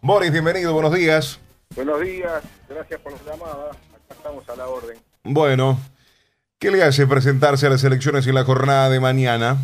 Boris, bienvenido, buenos días. Buenos días, gracias por la llamada. Acá estamos a la orden. Bueno, ¿qué le hace presentarse a las elecciones en la jornada de mañana?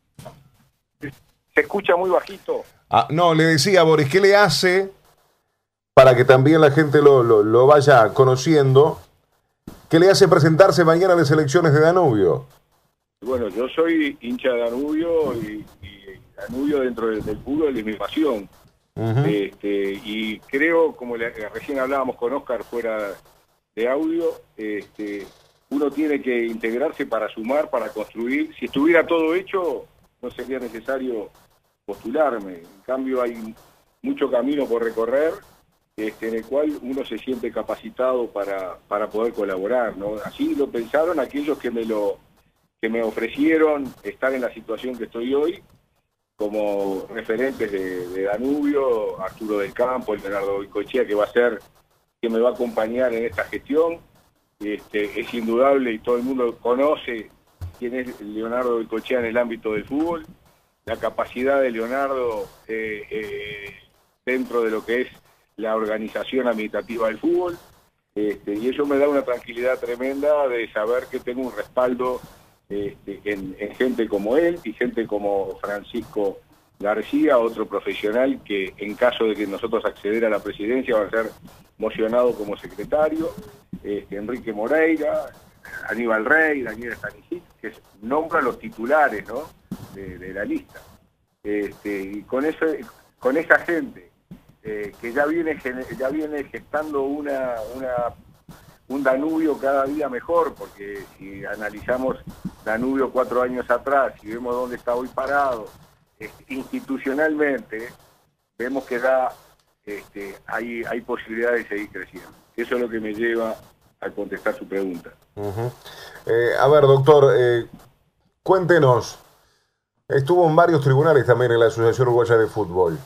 Se escucha muy bajito. No, le decía, Boris, ¿qué le hace para que también la gente lo vaya conociendo? ¿Qué le hace presentarse mañana a las elecciones de Danubio? Bueno, yo soy hincha de Danubio y Danubio dentro del fútbol es mi pasión. Ujú. Y creo, como recién hablábamos con Oscar fuera de audio, uno tiene que integrarse para sumar, para construir. Si estuviera todo hecho, no sería necesario postularme. En cambio, hay mucho camino por recorrer, en el cual uno se siente capacitado para poder colaborar, ¿no? Así lo pensaron aquellos que me ofrecieron estar en la situación que estoy hoy, como referentes de Danubio, Arturo del Campo, el Leonardo Goicoechea, que va a ser, que me va a acompañar en esta gestión. Es indudable y todo el mundo conoce quién es Leonardo Goicoechea en el ámbito del fútbol, la capacidad de Leonardo dentro de lo que es la organización administrativa del fútbol, y eso me da una tranquilidad tremenda de saber que tengo un respaldo en gente como él y gente como Francisco García, otro profesional que en caso de que nosotros acceder a la presidencia va a ser mocionado como secretario, Enrique Moreira, Aníbal Rey, Daniel Stanisic, que nombra los titulares, ¿no?, de la lista. Y con esa gente que ya viene gestando un Danubio cada día mejor, porque si analizamos Danubio 4 años atrás y vemos dónde está hoy parado, institucionalmente, vemos que hay posibilidades de seguir creciendo. Eso es lo que me lleva a contestar su pregunta. Ujú. A ver, doctor, cuéntenos, estuvo en varios tribunales también en la Asociación Uruguaya de Fútbol.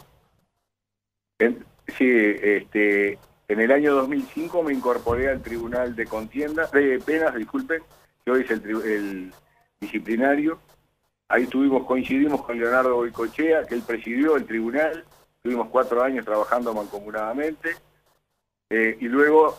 Sí, en el año 2005 me incorporé al Tribunal de Penas, disculpen, que hoy es el disciplinario. Ahí coincidimos con Leonardo Goicoechea, que él presidió el tribunal. Tuvimos 4 años trabajando mancomunadamente. Y luego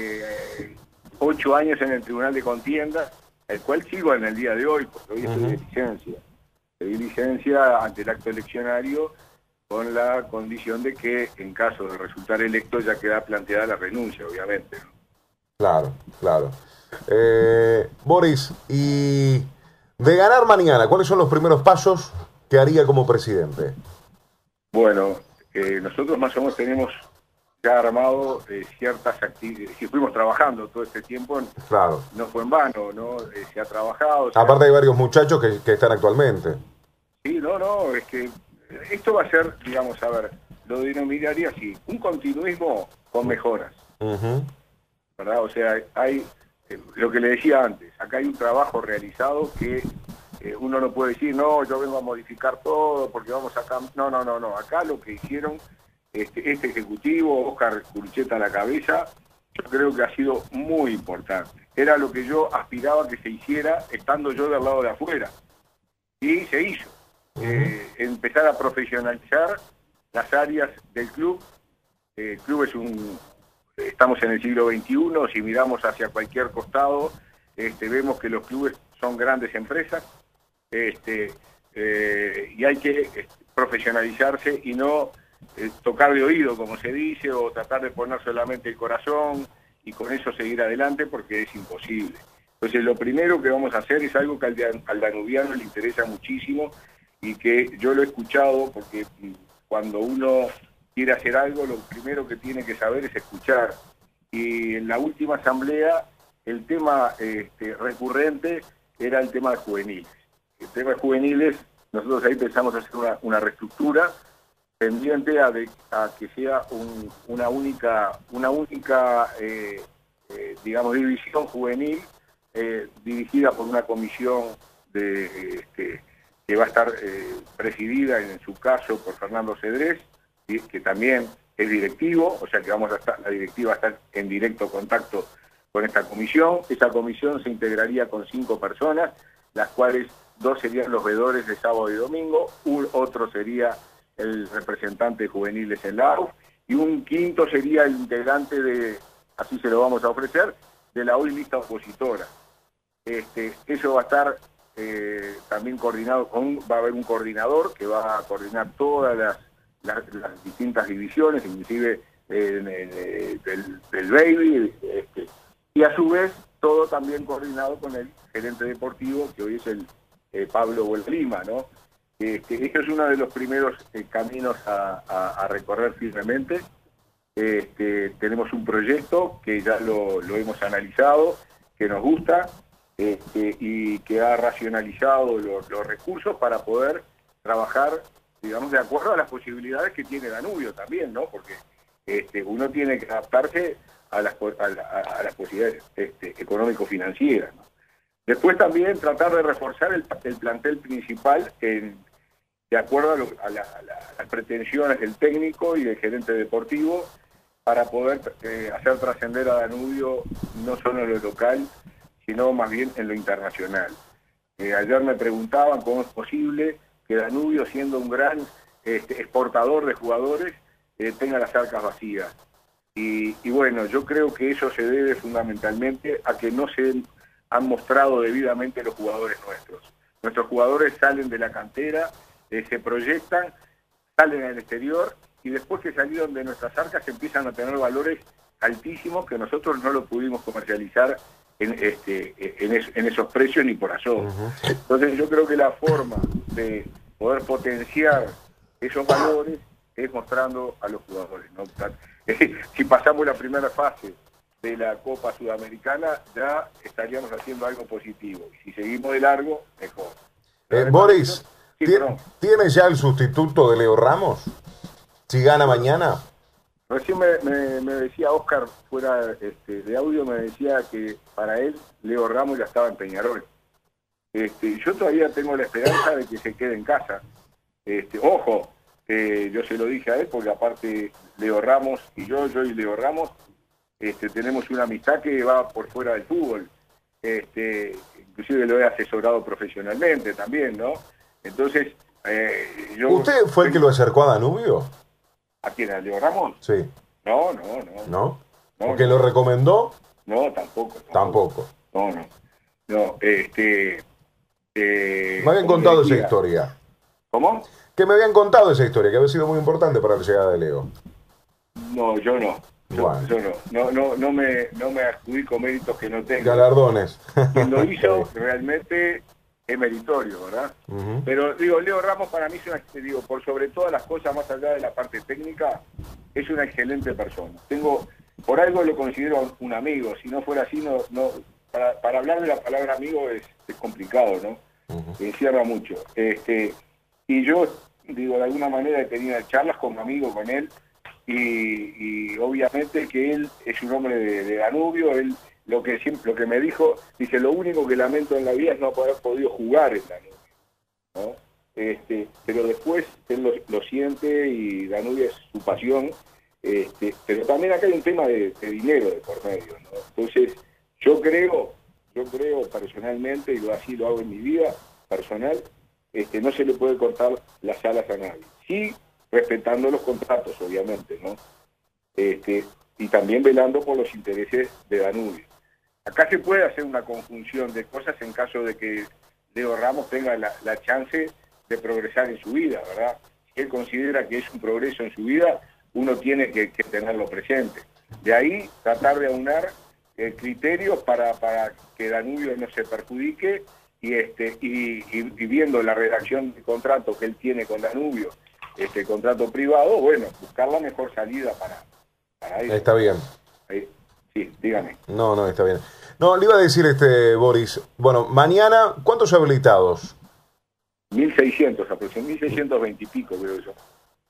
8 años en el Tribunal de Contienda, el cual sigo en el día de hoy, porque hoy estoy de licencia. Pedí licencia ante el acto eleccionario con la condición de que en caso de resultar electo ya queda planteada la renuncia, obviamente, ¿no? Claro, claro. Boris, y de ganar mañana, ¿cuáles son los primeros pasos que haría como presidente? Bueno, nosotros más o menos tenemos ya armado ciertas actividades, si fuimos trabajando todo este tiempo, Claro. no fue en vano, ¿no? Se ha trabajado. Aparte hay varios muchachos que están actualmente. Sí, no, es que esto va a ser, digamos, a ver, lo denominaría así, un continuismo con mejoras, Ujú. ¿verdad? O sea, hay, lo que le decía antes, acá hay un trabajo realizado que uno no puede decir, no, yo vengo a modificar todo porque vamos acá. No, acá lo que hicieron este ejecutivo, Oscar Curcheta a la cabeza, yo creo que ha sido muy importante. Era lo que yo aspiraba que se hiciera estando yo del lado de afuera, y se hizo. Empezar a profesionalizar las áreas del club. El club estamos en el siglo XXI, si miramos hacia cualquier costado, vemos que los clubes son grandes empresas, y hay que profesionalizarse y no tocar de oído, como se dice, o tratar de poner solamente el corazón y con eso seguir adelante, porque es imposible. Entonces, lo primero que vamos a hacer es algo que al danubiano le interesa muchísimo y que yo lo he escuchado, porque cuando uno quiere hacer algo, lo primero que tiene que saber es escuchar. Y en la última asamblea, el tema recurrente era el tema de juveniles. El tema de juveniles, nosotros ahí pensamos hacer una reestructura pendiente a que sea una única digamos, división juvenil, dirigida por una comisión que va a estar presidida en su caso por Fernando Cedrés, que también es directivo, o sea que la directiva va a estar en directo contacto con esta comisión. Esa comisión se integraría con 5 personas, las cuales 2 serían los veedores de sábado y domingo, otro sería el representante de juveniles en la AUF, y un quinto sería el integrante así se lo vamos a ofrecer, de la hoy lista opositora. Eso va a estar también coordinado va a haber un coordinador que va a coordinar todas las distintas divisiones, inclusive del baby, y a su vez todo también coordinado con el gerente deportivo, que hoy es el Pablo Lima, ¿no? Esto es uno de los primeros caminos a recorrer firmemente. Tenemos un proyecto que ya lo hemos analizado, que nos gusta, y que ha racionalizado los recursos para poder trabajar, digamos, de acuerdo a las posibilidades que tiene Danubio también, ¿no? Porque uno tiene que adaptarse a las posibilidades económico-financieras, ¿no? Después también tratar de reforzar el plantel principal de acuerdo a las pretensiones del técnico y del gerente deportivo, para poder hacer trascender a Danubio no solo en lo local, sino más bien en lo internacional. Ayer me preguntaban cómo es posible que Danubio, siendo un gran exportador de jugadores, tenga las arcas vacías. Y bueno, yo creo que eso se debe fundamentalmente a que no se han mostrado debidamente los jugadores nuestros. Nuestros jugadores salen de la cantera, se proyectan, salen al exterior, y después que salieron de nuestras arcas empiezan a tener valores altísimos que nosotros no lo pudimos comercializar en esos precios ni por asomo. Entonces yo creo que la forma de poder potenciar esos valores es mostrando a los jugadores, ¿no? Si pasamos la primera fase de la Copa Sudamericana, ya estaríamos haciendo algo positivo, y si seguimos de largo, mejor. Boris, sí, ¿tiene ya el sustituto de Leo Ramos? Si gana mañana. Recién me decía Oscar, fuera de audio, me decía que para él Leo Ramos ya estaba en Peñarol. Yo todavía tengo la esperanza de que se quede en casa. Ojo, yo se lo dije a él, porque aparte Leo Ramos y yo y Leo Ramos, tenemos una amistad que va por fuera del fútbol. Inclusive lo he asesorado profesionalmente también, ¿no? Entonces, ¿Usted fue el que lo acercó a Danubio? ¿A quién? ¿A Leo Ramos? Sí. No. ¿No? ¿Porque lo recomendó? No, tampoco. No. Me habían contado esa historia. ¿Cómo? Que me habían contado esa historia, que había sido muy importante para la llegada de Leo. No, yo no. Bueno. Yo no me adjudico méritos que no tengo. Galardones. Quien lo hizo realmente es meritorio, ¿verdad? Pero digo, Leo Ramos para mí es por sobre todas las cosas, más allá de la parte técnica, es una excelente persona. Por algo lo considero un amigo. Si no fuera así, para hablar de la palabra amigo es complicado, ¿no? Encierra mucho. Y yo, de alguna manera he tenido charlas como amigo con él, y obviamente que él es un hombre de Danubio. Él lo que me dijo, dice, lo único que lamento en la vida es no haber podido jugar en Danubio, ¿no? Pero después él lo siente, y Danubio es su pasión, pero también acá hay un tema de dinero de por medio, ¿no? Entonces yo creo personalmente, y así lo hago en mi vida personal, no se le puede cortar las alas a nadie, sí respetando los contratos, obviamente, ¿no? Y también velando por los intereses de Danubio. Acá se puede hacer una conjunción de cosas en caso de que Leo Ramos tenga la chance de progresar en su vida, ¿verdad? Si él considera que es un progreso en su vida, uno tiene que tenerlo presente. De ahí tratar de aunar criterios para que Danubio no se perjudique, y viendo la redacción de contrato que él tiene con Danubio, contrato privado, bueno, buscar la mejor salida para eso. Está bien. Sí, dígame. No, está bien. No, le iba a decir, Boris, bueno, mañana, ¿cuántos habilitados? 1.600 aproximadamente, 1.620 y pico, creo yo.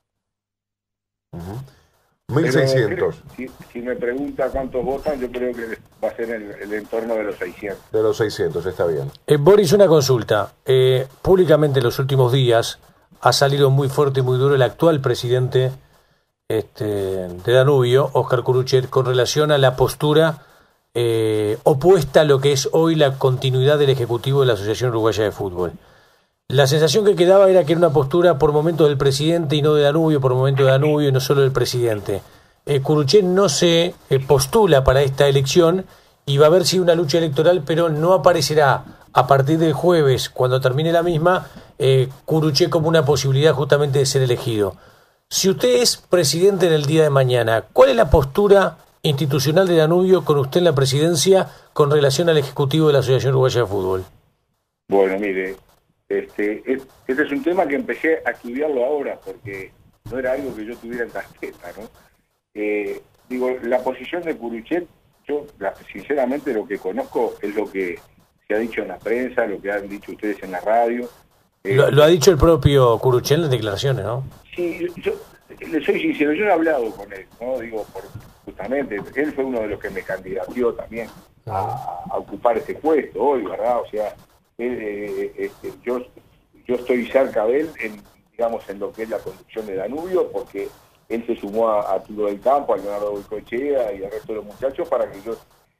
1.600. Si me pregunta cuántos votan, yo creo que va a ser el entorno de los 600. De los 600, está bien. Boris, una consulta. Públicamente en los últimos días ha salido muy fuerte y muy duro el actual presidente de Danubio, Oscar Curuchet, con relación a la postura opuesta a lo que es hoy la continuidad del Ejecutivo de la Asociación Uruguaya de Fútbol. La sensación que quedaba era que era una postura por momentos del presidente y no de Danubio, por momentos de Danubio y no solo del presidente. Curuchet no se postula para esta elección y va a haber sí una lucha electoral, pero no aparecerá a partir del jueves, cuando termine la misma, Curuchet como una posibilidad justamente de ser elegido. Si usted es presidente en el día de mañana, ¿cuál es la postura institucional de Danubio con usted en la presidencia con relación al Ejecutivo de la Asociación Uruguaya de Fútbol? Bueno, mire, este es un tema que empecé a estudiarlo ahora, porque no era algo que yo tuviera en carpeta, ¿no? Digo, la posición de Curuchet, yo sinceramente lo que conozco es lo que se ha dicho en la prensa, lo que han dicho ustedes en la radio. Lo ha dicho el propio Curuchet en las declaraciones, ¿no? Sí, yo le soy sincero, yo no he hablado con él, ¿no? Digo, justamente, él fue uno de los que me candidateó también a ocupar ese puesto hoy, ¿verdad? O sea, yo estoy cerca de él, digamos, en lo que es la conducción de Danubio, porque él se sumó a Turo del Campo, a Leonardo Goicoechea y al resto de los muchachos para que yo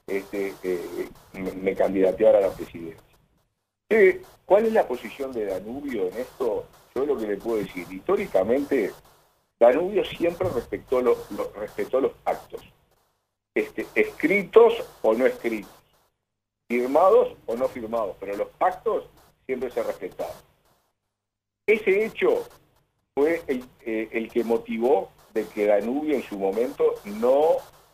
me candidateara a la presidencia. ¿Cuál es la posición de Danubio en esto? Yo lo que le puedo decir, históricamente, Danubio siempre respetó los pactos, escritos o no escritos, firmados o no firmados, pero los pactos siempre se respetaron. Ese hecho fue el que motivó de que Danubio en su momento no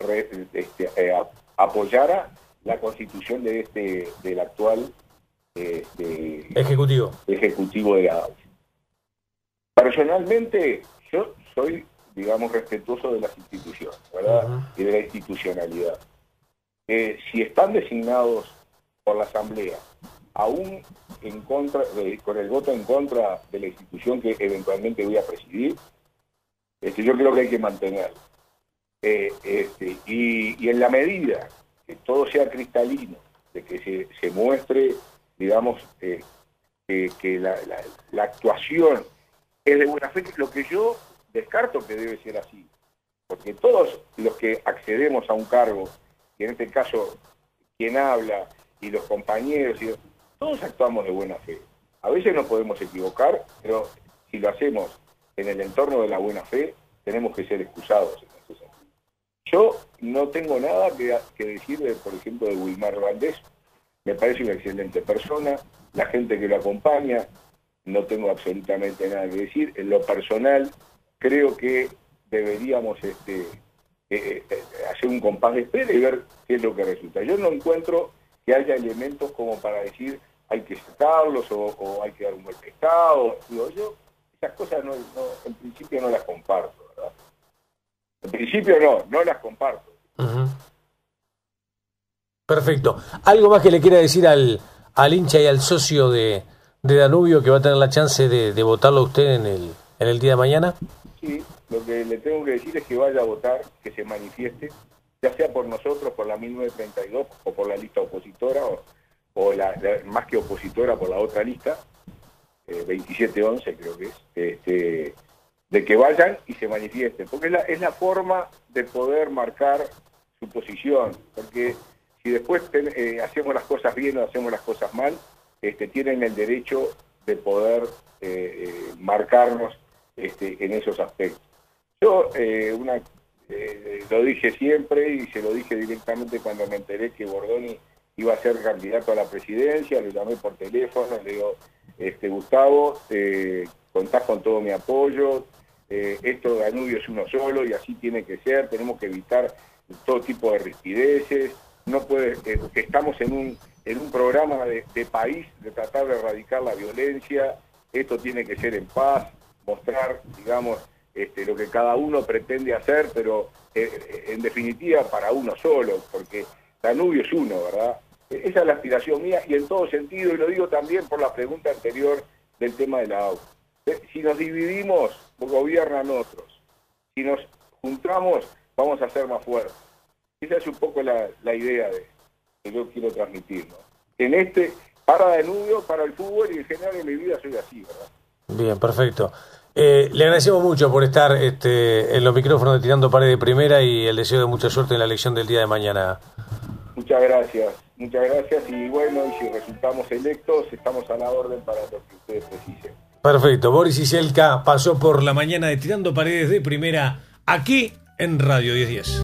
apoyara la constitución del actual ejecutivo de la AUF. Personalmente, yo soy, digamos, respetuoso de las instituciones, ¿verdad? Y de la institucionalidad. Si están designados por la Asamblea, aún en contra, con el voto en contra de la institución que eventualmente voy a presidir, yo creo que hay que mantenerlo. Y en la medida que todo sea cristalino, de que se muestre, digamos, que la actuación es de buena fe, lo que yo descarto que debe ser así, porque todos los que accedemos a un cargo, y en este caso quien habla y los compañeros, todos actuamos de buena fe. A veces nos podemos equivocar, pero si lo hacemos en el entorno de la buena fe, tenemos que ser excusados en ese sentido. Yo no tengo nada que decir, por ejemplo, de Wilmar Valdés. Me parece una excelente persona, la gente que lo acompaña, no tengo absolutamente nada que decir. En lo personal, creo que deberíamos hacer un compás de espera y ver qué es lo que resulta. Yo no encuentro que haya elementos como para decir hay que sacarlos o hay que dar un golpe de Estado. Digo, yo esas cosas en principio no las comparto, ¿verdad? En principio no las comparto. Perfecto. ¿Algo más que le quiera decir al hincha y al socio de Danubio que va a tener la chance de votarlo a usted en el día de mañana? Sí, lo que le tengo que decir es que vaya a votar, que se manifieste, ya sea por nosotros, por la 1932 o por la lista opositora, o más que opositora, por la otra lista, 2711 creo que es, de que vayan y se manifiesten, porque es la forma de poder marcar su posición, porque si después hacemos las cosas bien o hacemos las cosas mal, tienen el derecho de poder marcarnos en esos aspectos. Yo lo dije siempre y se lo dije directamente cuando me enteré que Bordoni iba a ser candidato a la presidencia, lo llamé por teléfono, le digo, Gustavo, contás con todo mi apoyo, esto de Danubio es uno solo y así tiene que ser, tenemos que evitar todo tipo de rispideces, no puede, estamos en un programa de país, de tratar de erradicar la violencia, esto tiene que ser en paz, mostrar, digamos, lo que cada uno pretende hacer, pero en definitiva para uno solo, porque Danubio es uno, ¿verdad? Esa es la aspiración mía y en todo sentido, y lo digo también por la pregunta anterior del tema de la AUF. Si nos dividimos, gobiernan otros. Si nos juntamos, vamos a ser más fuertes. Esa es un poco la idea que yo quiero transmitir, ¿no? Para Danubio, para el fútbol y en general en mi vida soy así, ¿verdad? Bien, perfecto. Le agradecemos mucho por estar en los micrófonos de Tirando Pared de Primera y el deseo de mucha suerte en la elección del día de mañana. Muchas gracias y bueno, y si resultamos electos, estamos a la orden para lo que ustedes precisen. Perfecto, Boris Iselka pasó por la mañana de Tirando Paredes de Primera, aquí en Radio 1010.